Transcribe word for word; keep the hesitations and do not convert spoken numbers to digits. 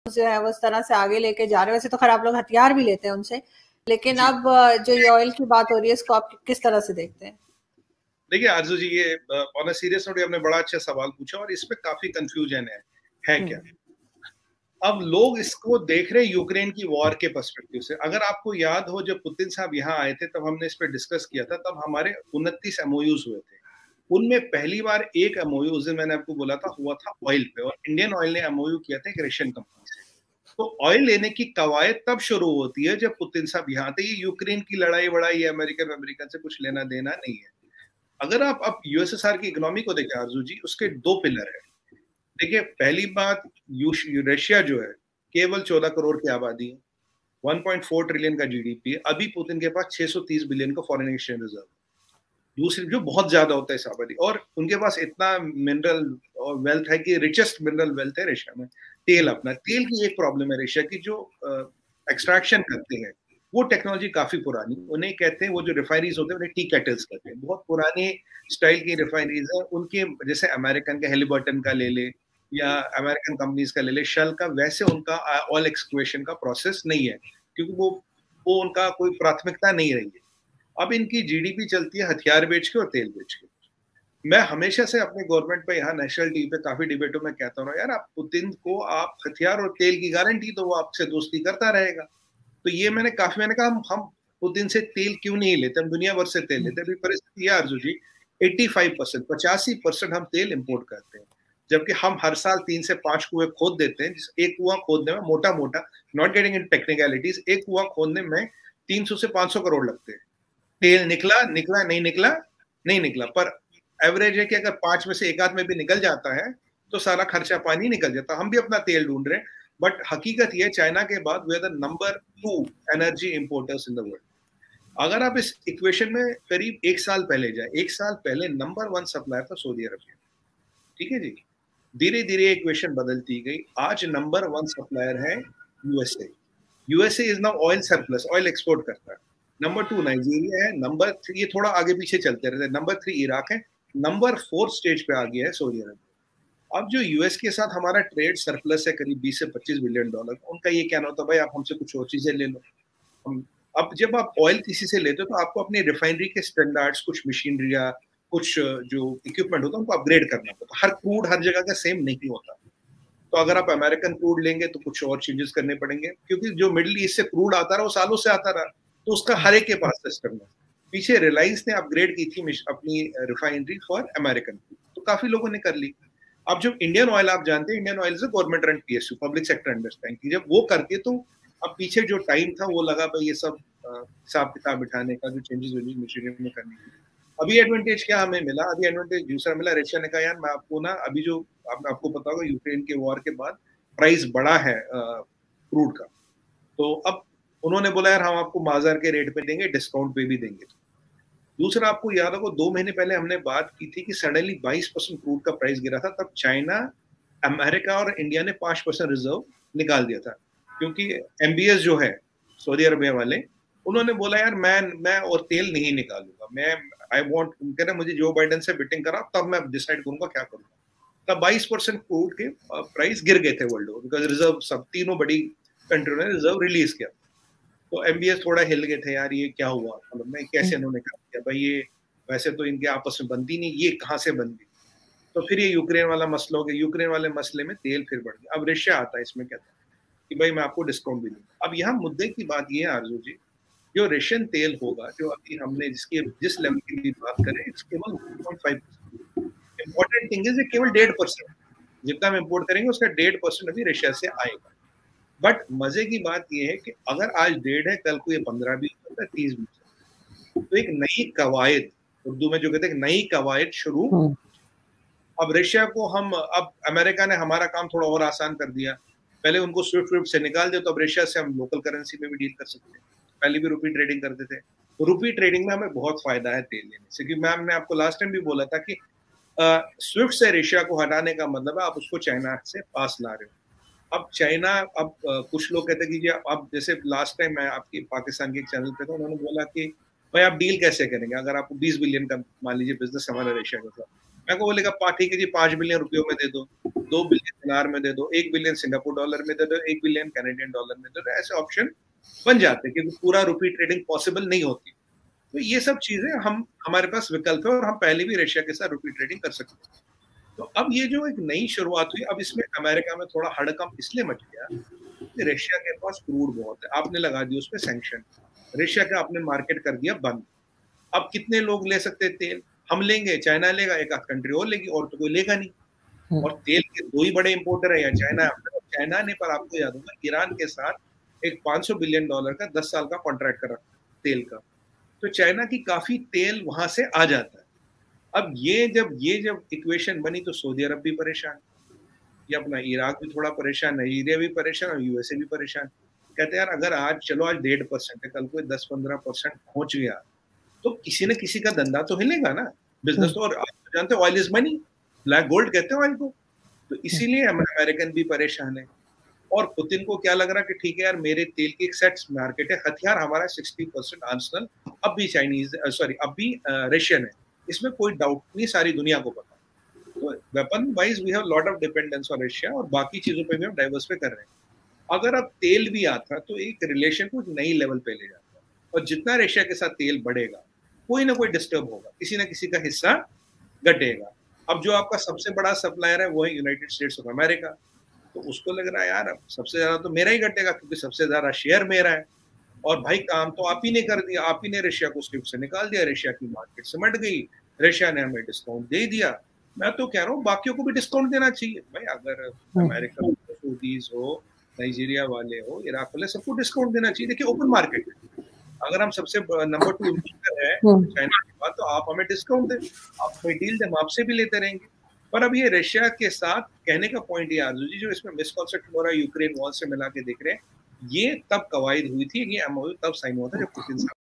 जो है वो इस तरह से आगे लेके जा रहे हैं। वैसे तो खैर आप लोग हथियार भी लेते हैं उनसे, लेकिन अब जो ये ऑयल की बात हो रही है इसको आप किस तरह से देखते हैं? देखिए आरजू जी, ये ऑन अ सीरियस नोट आपने बड़ा अच्छा सवाल पूछा और इसमें काफी कंफ्यूजन है है क्या। अब लोग इसको देख रहे हैं यूक्रेन की वॉर के पर्सपेक्टिव से। अगर आपको याद हो जब पुतिन साहब यहाँ आए थे तब हमने इस पर डिस्कस किया था, तब हमारे उनतीस एमओयूज हुए थे। उनमें पहली बार एक एमओयू उस दिन मैंने आपको बोला था हुआ था ऑयल पे, और इंडियन ऑयल ने एमओयू किया था एक रशियन कंपनी से। तो ऑयल लेने की कवायद तब शुरू होती है जब पुतिन साहब यहाँ थे। ये यूक्रेन की लड़ाई वड़ाई अमेरिकन अमेरिकन से कुछ लेना देना नहीं है। अगर आप अब यूएसएसआर की इकोनॉमी को देखें आरजू जी, उसके दो पिलर है। देखिए पहली बात, रशिया जो है केवल चौदह करोड़ की आबादी है, वन पॉइंट फोर ट्रिलियन का जीडीपी है। अभी पुतिन के पास छह सौ तीस बिलियन का फॉरेन एक्सचेंज रिजर्व, दूसरी जो बहुत ज्यादा होता है इस आबादी, और उनके पास इतना मिनरल और वेल्थ है कि रिचेस्ट मिनरल वेल्थ है रशिया में। तेल, अपना तेल की एक प्रॉब्लम है रशिया की, जो एक्सट्रैक्शन करते हैं वो टेक्नोलॉजी काफी पुरानी, उन्हें कहते हैं वो जो रिफाइनरीज होते हैं उन्हें टी कैटल्स कहते हैं, बहुत पुराने स्टाइल की रिफाइनरीज है उनके। जैसे अमेरिकन का हेलिबर्टन का ले ले या अमेरिकन कंपनीज का ले ले, शेल का, वैसे उनका ऑयल एक्सक्वेशन का प्रोसेस नहीं है, क्योंकि वो वो उनका कोई प्राथमिकता नहीं रही है। अब इनकी जीडीपी चलती है हथियार बेच के और तेल बेच के। मैं हमेशा से अपने गवर्नमेंट पे यहाँ नेशनल टीवी पे काफी डिबेटों में कहता हूँ, यार आप पुतिन को आप हथियार और तेल की गारंटी दो, वो आपसे दोस्ती करता रहेगा। तो ये मैंने काफी मैंने कहा हम, हम पुतिन से तेल क्यों नहीं लेते, हम दुनिया भर से तेल लेते। अभी परिस्थिति है अर्जुन जी, पचासी परसेंट पचासी परसेंट हम तेल इंपोर्ट करते हैं, जबकि हम हर साल तीन से पांच कुएं खोद देते हैं। जिस एक कुआं खोदने में मोटा मोटा, नॉट गेटिंग इन टेक्निकलिटीज, एक कुआं खोदने में तीन सौ से पांच सौ करोड़ लगते हैं। तेल निकला निकला नहीं निकला नहीं निकला, पर एवरेज है कि अगर पांच में से एक आध में भी निकल जाता है तो सारा खर्चा पानी निकल जाता है। हम भी अपना तेल ढूंढ रहे हैं, बट हकीकत ये, चाइना के बाद we are the number two energy importers in the world. अगर आप इस इक्वेशन में करीब एक साल पहले जाए, एक साल पहले नंबर वन सप्लायर था सऊदी अरबिया, ठीक है जी। धीरे धीरे इक्वेशन बदलती गई, आज नंबर वन सप्लायर है USA. USA is now oil surplus, oil export करता है। नंबर टू नाइजीरिया है, नंबर थ्री, ये थोड़ा आगे पीछे चलते रहते हैं, नंबर थ्री इराक है, नंबर फोर स्टेज पे आ गया है सऊदी अरबिया। अब जो यूएस के साथ हमारा ट्रेड सरप्लस है करीब बीस से पच्चीस बिलियन डॉलर, उनका ये कहना होता है भाई आप हमसे कुछ और चीजें ले लो। हम अब जब आप ऑयल किसी से लेते हो तो आपको अपनी रिफाइनरी के स्टैंडर्ड्स, कुछ मशीनरी या कुछ जो इक्विपमेंट होता है उनको अपग्रेड करना होता है। हर क्रूड हर जगह का सेम नहीं होता। तो अगर आप अमेरिकन क्रूड लेंगे तो कुछ और चेंजेस करने पड़ेंगे, क्योंकि जो मिडिल ईस्ट से क्रूड आता रहा वो सालों से आता रहा, तो उसका हर एक के पास सिस्टम है। पीछे रिलायंस ने अपग्रेड की थी अपनी रिफाइनरी फॉर अमेरिकन क्रूड, तो काफी लोगों ने कर ली। अब जो इंडियन ऑयल आप जानते हैं, Indian oil is government run PSU, public sector understanding, जब वो करती है तो अब पीछे जो टाइम था वो लगा भाई ये सब हिसाब किताब बिठाने का, जो चेंजेस मशीनरी में करने की। अभी एडवांटेज क्या हमें मिला, अभी एडवांटेज दूसरा मिला। रशिया ने कहा यार मैं आपको ना, अभी जो आप, आपको पता होगा यूक्रेन के वॉर के बाद प्राइस बढ़ा है क्रूड का, तो अब उन्होंने बोला यार हम आपको बाजार के रेट पे देंगे, डिस्काउंट पे भी देंगे। दूसरा, आपको याद होगा दो महीने पहले हमने बात की थी कि सडनली बाईस परसेंट क्रूड का प्राइस गिरा था, तब चाइना, अमेरिका और इंडिया ने पांच परसेंट रिजर्व निकाल दिया था, क्योंकि एमबीएस जो है सऊदी अरबिया वाले, उन्होंने बोला यार मैं मैं और तेल नहीं निकालूंगा, मैं आई वांट, कह रहे मुझे जो बाइडेन से बिटिंग करा तब मैं डिसाइड करूंगा क्या करूंगा। तब बाईस परसेंट क्रूड के प्राइस गिर गए थे वर्ल्ड ओवर, बिकॉज रिजर्व सब तीनों बड़ी कंट्रियों ने रिजर्व रिलीज किया। तो एमबीएस थोड़ा हिल गए थे यार, ये क्या हुआ, मतलब मैं कैसे इन्होंने कर दिया भाई, ये वैसे तो इनके आपस में बनती नहीं, ये कहाँ से बन गई। तो फिर ये यूक्रेन वाला मसला हो गया, यूक्रेन वाले मसले में तेल फिर बढ़ गया। अब रशिया आता है इसमें, कहता है कि भाई मैं आपको डिस्काउंट भी दूंगा। अब यहाँ मुद्दे की बात ये है आरजू जी, जो रशियन तेल होगा, जो अभी हमने जिसके जिस लेवल की भी बात करें, केवल one point five percent. Important thing is केवल डेढ़ परसेंट जितना हम इम्पोर्ट करेंगे उसका डेढ़ परसेंट अभी रशिया से आएगा। बट मजे की बात यह है कि अगर आज डेढ़ है, कल को ये पंद्रह भी हो सकता है, तीस भी हो सकता है। तो एक नई कवायद, उर्दू में जो कहते हैं नई कवायद शुरू। अब रशिया को हम, अब अमेरिका ने हमारा काम थोड़ा और आसान कर दिया, पहले उनको स्विफ्ट स्विफ्ट से निकाल दिया, तो अब रशिया से हम लोकल करेंसी में भी डील कर सकते हैं। पहले भी रुपी ट्रेडिंग करते थे, तो रुपी ट्रेडिंग में हमें बहुत फायदा है तेल लेने से। क्योंकि मैम ने आपको लास्ट टाइम भी बोला था कि स्विफ्ट से रशिया को हटाने का मतलब है आप उसको चाइना से पास ला रहे हो। अब चाइना, अब कुछ लोग कहते हैं कि अब जैसे लास्ट टाइम मैं आपकी पाकिस्तान के एक चैनल पे था, उन्होंने बोला कि भाई आप डील कैसे करेंगे अगर आपको बीस बिलियन का मान लीजिए बिजनेस हमारा रशिया का था, मैं को बोलेगा पा ठीक है जी पांच बिलियन रुपयों में दे दो, दो बिलियन दिनार में दे दो, एक बिलियन सिंगापुर डॉलर में दे दो, एक बिलियन कैनेडियन डॉलर में दे दो, ऐसे ऑप्शन बन जाते हैं क्योंकि पूरा रुपी ट्रेडिंग पॉसिबल नहीं होती। तो ये सब चीजें हम हमारे पास विकल्प है और हम पहले भी रशिया के साथ रुपी ट्रेडिंग कर सकते हैं। तो अब ये जो एक नई शुरुआत हुई, अब इसमें अमेरिका में थोड़ा हड़कंप इसलिए मच गया कि रशिया के पास क्रूड बहुत है, आपने लगा दी उस पर सैंक्शन, रशिया का आपने मार्केट कर दिया बंद। अब कितने लोग ले सकते हैं तेल? हम लेंगे, चाइना लेगा, एक आध कंट्री और लेगी, और तो कोई लेगा नहीं। और तेल के दो ही बड़े इंपोर्टर है, या चाइना चाइना ने, पर आपको याद होगा ईरान के साथ एक पाँच सौ बिलियन डॉलर का दस साल का कॉन्ट्रैक्ट कर रखा तेल का, तो चाइना की काफी तेल वहां से आ जाता है। अब ये जब ये जब इक्वेशन बनी तो सऊदी अरब भी परेशान, ये अपना इराक भी थोड़ा परेशान, नाइजीरिया भी परेशान और यूएसए भी परेशान। कहते हैं यार अगर आज चलो आज डेढ़ परसेंट है, कल को दस पंद्रह परसेंट पहुंच गया तो किसी न किसी का धंधा तो हिलेगा ना, बिजनेस तो। और आप तो जानते हो oil is money, black gold कहते हैं ऑयल को। तो इसीलिए अमेरिकन भी परेशान है। और पुतिन को क्या लग रहा है कि ठीक है यार मेरे तेल की एक सेट मार्केट है, हथियार हमारा सिक्सटी परसेंट आर्सेनल अब भी चाइनीज सॉरी अब भी रशियन है, इसमें कोई डाउट नहीं, सारी दुनिया को पता। तो weapon wise we have lot of dependence on Russia, और बाकी चीजों पे भी हम डाइवर्सिफाई कर रहे हैं। अगर अब तेल भी आता तो एक रिलेशन को नई लेवल पे ले जाता, और जितना रशिया के साथ तेल बढ़ेगा कोई ना कोई डिस्टर्ब होगा, किसी ना किसी का हिस्सा घटेगा। अब जो आपका सबसे बड़ा सप्लायर है वो है यूनाइटेड स्टेट्स ऑफ अमेरिका, तो उसको लग रहा है यार अब सबसे ज्यादा तो मेरा ही घटेगा क्योंकि सबसे ज्यादा शेयर मेरा है। और भाई काम तो आप ही ने कर दिया, आप ही ने रशिया को स्विफ्ट से निकाल दिया, रशिया की मार्केट सिमट गई, रशिया ने हमें डिस्काउंट दे दिया। मैं तो कह रहा हूँ बाकियों को भी डिस्काउंट देना चाहिए भाई, अगर अमेरिका सऊदीज हो, नाइजीरिया वाले हो, इराक वाले, सबको डिस्काउंट देना चाहिए। देखिए ओपन मार्केट है, अगर हम सबसे नंबर टू इंपोर्टर है चाइना के बाद, तो आप हमें डिस्काउंट दें, आप हमें डील दें, हम आपसे भी लेते रहेंगे। पर अब ये रशिया के साथ कहने का पॉइंट ये आरजू जी, जो इसमें मिसकॉन्सेप्ट हो रहा है यूक्रेन वॉर से मिला के देख रहे हैं, ये तब कवायद हुई थी, ये एमओयू तब साइन हुआ था जब पुतिन साहब